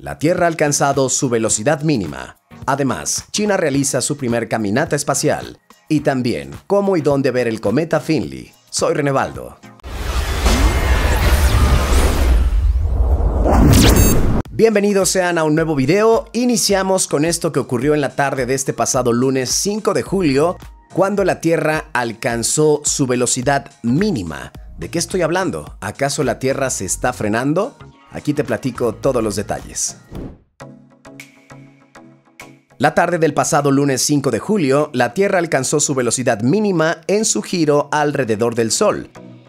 La Tierra ha alcanzado su velocidad mínima. Además, China realiza su primer caminata espacial. Y también, cómo y dónde ver el cometa Finley. Soy Renevaldo. Bienvenidos sean a un nuevo video. Iniciamos con esto que ocurrió en la tarde de este pasado lunes 5 de julio, cuando la Tierra alcanzó su velocidad mínima. ¿De qué estoy hablando? ¿Acaso la Tierra se está frenando? Aquí te platico todos los detalles. La tarde del pasado lunes 5 de julio, la Tierra alcanzó su velocidad mínima en su giro alrededor del Sol.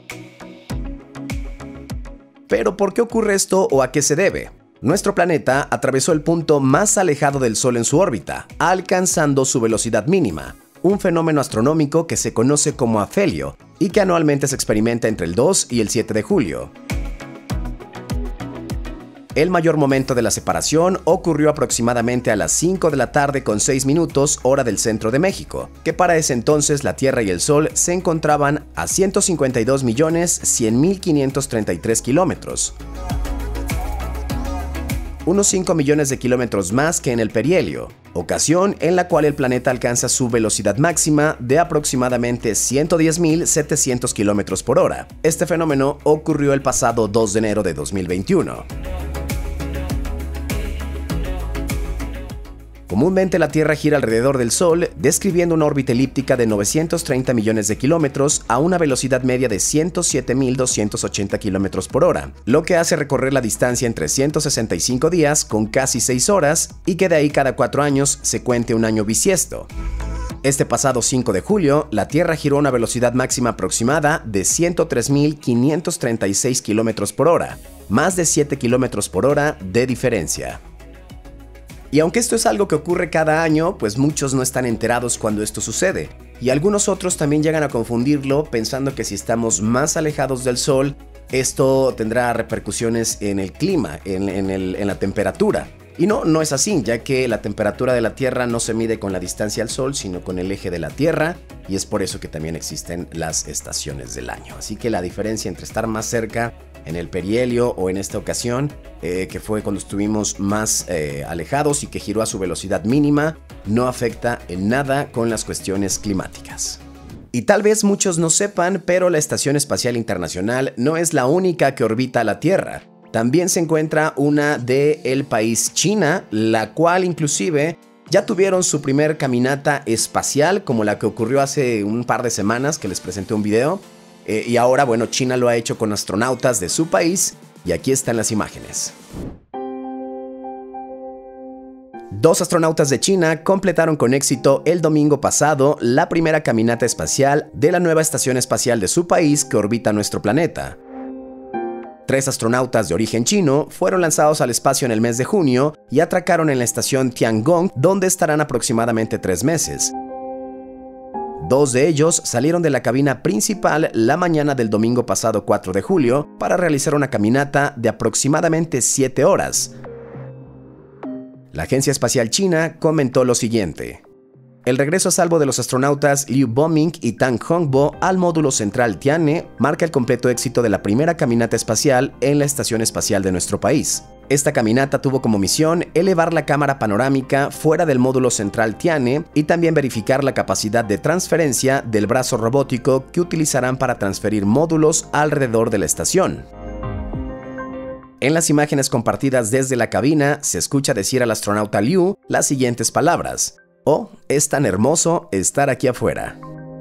¿Pero por qué ocurre esto o a qué se debe? Nuestro planeta atravesó el punto más alejado del Sol en su órbita, alcanzando su velocidad mínima, un fenómeno astronómico que se conoce como afelio y que anualmente se experimenta entre el 2 y el 7 de julio. El mayor momento de la separación ocurrió aproximadamente a las 5 de la tarde con 6 minutos, hora del centro de México, que para ese entonces la Tierra y el Sol se encontraban a 152.100.533 kilómetros. Unos 5 millones de kilómetros más que en el perihelio, ocasión en la cual el planeta alcanza su velocidad máxima de aproximadamente 110.700 kilómetros por hora. Este fenómeno ocurrió el pasado 2 de enero de 2021. Comúnmente la Tierra gira alrededor del Sol, describiendo una órbita elíptica de 930 millones de kilómetros a una velocidad media de 107.280 kilómetros por hora, lo que hace recorrer la distancia en 365 días con casi 6 horas y que de ahí cada 4 años se cuente un año bisiesto. Este pasado 5 de julio, la Tierra giró a una velocidad máxima aproximada de 103.536 kilómetros por hora, más de 7 kilómetros por hora de diferencia. Y aunque esto es algo que ocurre cada año, pues muchos no están enterados cuando esto sucede. Y algunos otros también llegan a confundirlo pensando que si estamos más alejados del Sol, esto tendrá repercusiones en el clima, en la temperatura. Y no es así, ya que la temperatura de la Tierra no se mide con la distancia al Sol, sino con el eje de la Tierra, y es por eso que también existen las estaciones del año. Así que la diferencia entre estar más cerca en el perihelio o en esta ocasión, que fue cuando estuvimos más alejados y que giró a su velocidad mínima, no afecta en nada con las cuestiones climáticas. Y tal vez muchos no sepan, pero la Estación Espacial Internacional no es la única que orbita la Tierra. También se encuentra una del país China, la cual inclusive ya tuvieron su primer caminata espacial, como la que ocurrió hace un par de semanas que les presenté un video. Y ahora, bueno, China lo ha hecho con astronautas de su país y aquí están las imágenes. 2 astronautas de China completaron con éxito el domingo pasado la primera caminata espacial de la nueva estación espacial de su país que orbita nuestro planeta. 3 astronautas de origen chino fueron lanzados al espacio en el mes de junio y atracaron en la estación Tiangong, donde estarán aproximadamente 3 meses. 2 de ellos salieron de la cabina principal la mañana del domingo pasado 4 de julio para realizar una caminata de aproximadamente 7 horas. La Agencia Espacial China comentó lo siguiente: el regreso a salvo de los astronautas Liu Boming y Tang Hongbo al módulo central Tianhe marca el completo éxito de la primera caminata espacial en la estación espacial de nuestro país. Esta caminata tuvo como misión elevar la cámara panorámica fuera del módulo central Tianhe y también verificar la capacidad de transferencia del brazo robótico que utilizarán para transferir módulos alrededor de la estación. En las imágenes compartidas desde la cabina se escucha decir al astronauta Liu las siguientes palabras: «Oh, es tan hermoso estar aquí afuera».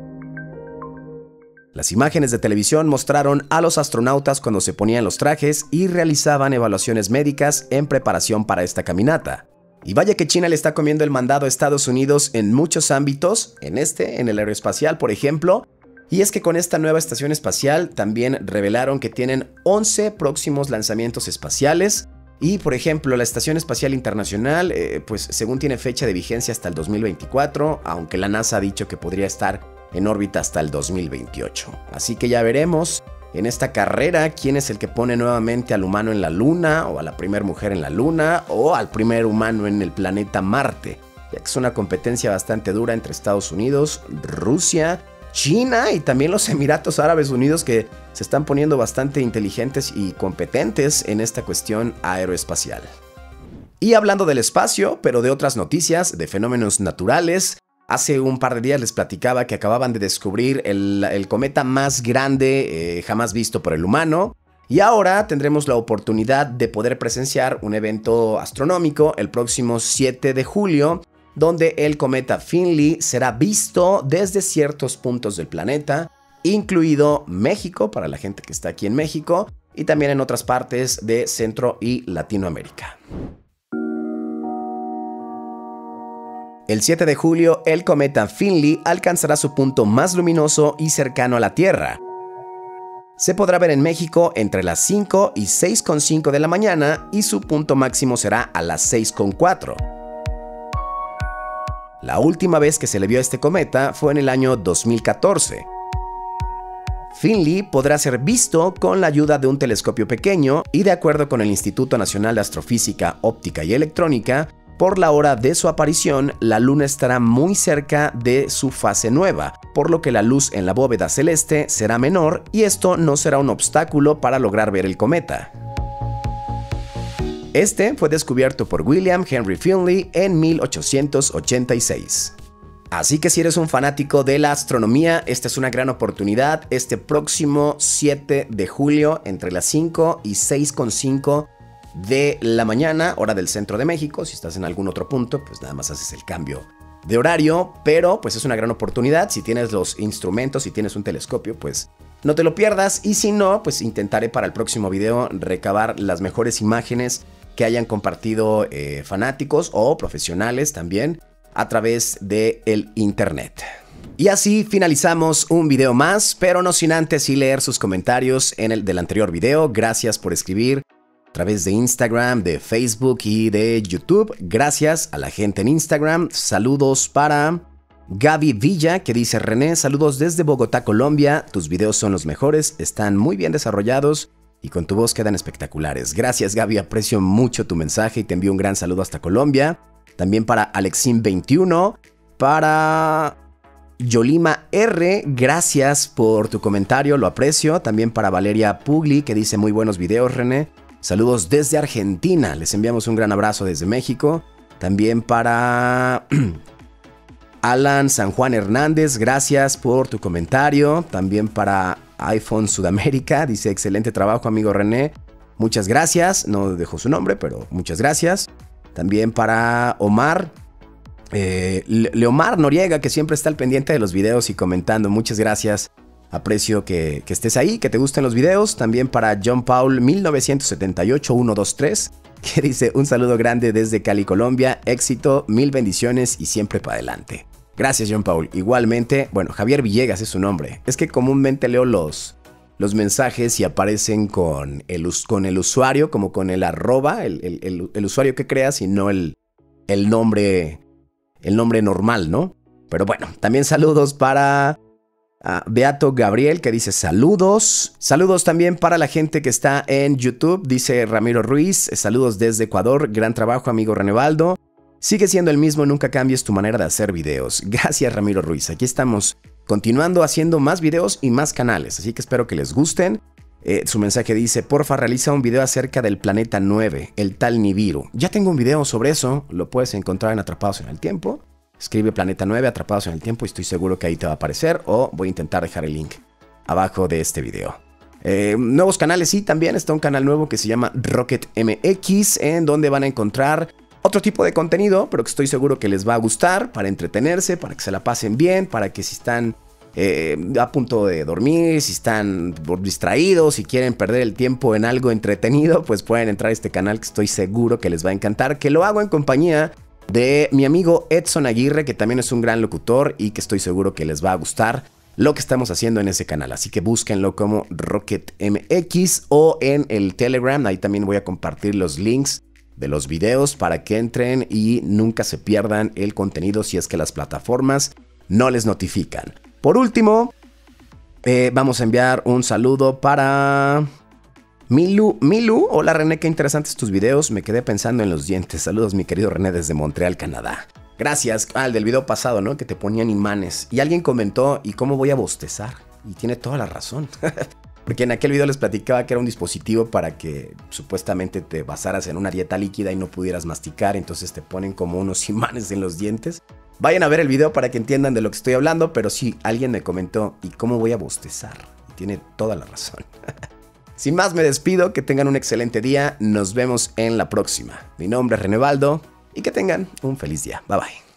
Las imágenes de televisión mostraron a los astronautas cuando se ponían los trajes y realizaban evaluaciones médicas en preparación para esta caminata. Y vaya que China le está comiendo el mandado a Estados Unidos en muchos ámbitos, en el aeroespacial, por ejemplo. Y es que con esta nueva estación espacial también revelaron que tienen 11 próximos lanzamientos espaciales. Y, por ejemplo, la Estación Espacial Internacional, pues según tiene fecha de vigencia hasta el 2024, aunque la NASA ha dicho que podría estar en órbita hasta el 2028. Así que ya veremos en esta carrera quién es el que pone nuevamente al humano en la Luna, o a la primera mujer en la Luna, o al primer humano en el planeta Marte, ya que es una competencia bastante dura entre Estados Unidos, Rusia, China y también los Emiratos Árabes Unidos, que se están poniendo bastante inteligentes y competentes en esta cuestión aeroespacial. Y hablando del espacio, pero de otras noticias, de fenómenos naturales, hace un par de días les platicaba que acababan de descubrir el cometa más grande jamás visto por el humano. Y ahora tendremos la oportunidad de poder presenciar un evento astronómico el próximo 7 de julio, donde el cometa Finley será visto desde ciertos puntos del planeta, incluido México, para la gente que está aquí en México, y también en otras partes de Centro y Latinoamérica. El 7 de julio, el cometa Finley alcanzará su punto más luminoso y cercano a la Tierra. Se podrá ver en México entre las 5 y 6:05 de la mañana y su punto máximo será a las 6:04. La última vez que se le vio a este cometa fue en el año 2014. Finley podrá ser visto con la ayuda de un telescopio pequeño y, de acuerdo con el Instituto Nacional de Astrofísica, Óptica y Electrónica, por la hora de su aparición, la Luna estará muy cerca de su fase nueva, por lo que la luz en la bóveda celeste será menor y esto no será un obstáculo para lograr ver el cometa. Este fue descubierto por William Henry Finley en 1886. Así que si eres un fanático de la astronomía, esta es una gran oportunidad. Este próximo 7 de julio, entre las 5 y 6:05 de la mañana, hora del centro de México. Si estás en algún otro punto, pues nada más haces el cambio de horario, pero pues es una gran oportunidad. Si tienes los instrumentos, si tienes un telescopio, pues no te lo pierdas, y si no, pues intentaré para el próximo video recabar las mejores imágenes que hayan compartido fanáticos o profesionales también a través del internet. Y así finalizamos un video más, pero no sin antes sí leer sus comentarios en el del anterior video. Gracias por escribir a través de Instagram, de Facebook y de YouTube. Gracias a la gente en Instagram. Saludos para Gaby Villa, que dice: René, saludos desde Bogotá, Colombia. Tus videos son los mejores, están muy bien desarrollados y con tu voz quedan espectaculares. Gracias, Gaby, aprecio mucho tu mensaje y te envío un gran saludo hasta Colombia. También para Alexim21, para Yolima R, gracias por tu comentario, lo aprecio. También para Valeria Pugli, que dice: muy buenos videos, René. Saludos desde Argentina, les enviamos un gran abrazo desde México. También para Alan San Juan Hernández, gracias por tu comentario. También para iPhone Sudamérica, dice: excelente trabajo, amigo René. Muchas gracias, no dejó su nombre, pero muchas gracias. También para Omar, Leomar Noriega, que siempre está al pendiente de los videos y comentando. Muchas gracias. Aprecio que estés ahí, que te gusten los videos. También para John Paul 1978-123, que dice: un saludo grande desde Cali, Colombia. Éxito, mil bendiciones y siempre para adelante. Gracias, John Paul. Igualmente, bueno, Javier Villegas es su nombre. Es que comúnmente leo los mensajes y aparecen con el usuario, como con el arroba, el usuario que creas, y no el nombre normal, ¿no? Pero bueno, también saludos para Beato Gabriel, que dice: saludos. Saludos también para la gente que está en YouTube, dice Ramiro Ruiz: saludos desde Ecuador, gran trabajo, amigo Renevaldo. Sigue siendo el mismo, nunca cambies tu manera de hacer videos. Gracias, Ramiro Ruiz. Aquí estamos continuando haciendo más videos y más canales, así que espero que les gusten. Su mensaje dice: porfa, realiza un video acerca del planeta 9, el tal Nibiru. Ya tengo un video sobre eso, lo puedes encontrar en Atrapados en el Tiempo. Escribe Planeta 9, Atrapados en el Tiempo, y estoy seguro que ahí te va a aparecer, o voy a intentar dejar el link abajo de este video. Nuevos canales, sí, también está un canal nuevo que se llama Rocket MX, en donde van a encontrar otro tipo de contenido, pero que estoy seguro que les va a gustar, para entretenerse, para que se la pasen bien, para que si están a punto de dormir, si están distraídos, si quieren perder el tiempo en algo entretenido, pues pueden entrar a este canal que estoy seguro que les va a encantar, que lo hago en compañía de mi amigo Edson Aguirre, que también es un gran locutor y que estoy seguro que les va a gustar lo que estamos haciendo en ese canal. Así que búsquenlo como Rocket MX o en el Telegram. Ahí también voy a compartir los links de los videos para que entren y nunca se pierdan el contenido si es que las plataformas no les notifican. Por último, vamos a enviar un saludo para Milu. Hola René, qué interesantes tus videos, me quedé pensando en los dientes. Saludos, mi querido René, desde Montreal, Canadá. Gracias. El del video pasado, ¿no? Que te ponían imanes. Y alguien comentó: ¿y cómo voy a bostezar? Y tiene toda la razón. Porque en aquel video les platicaba que era un dispositivo para que supuestamente te basaras en una dieta líquida y no pudieras masticar, entonces te ponen como unos imanes en los dientes. Vayan a ver el video para que entiendan de lo que estoy hablando, pero sí, alguien me comentó, ¿y cómo voy a bostezar? Y tiene toda la razón. Sin más me despido, que tengan un excelente día, nos vemos en la próxima. Mi nombre es René Baldo y que tengan un feliz día. Bye bye.